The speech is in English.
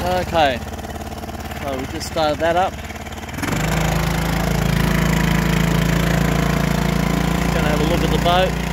Okay, so we just started that up. Just going to have a look at the boat.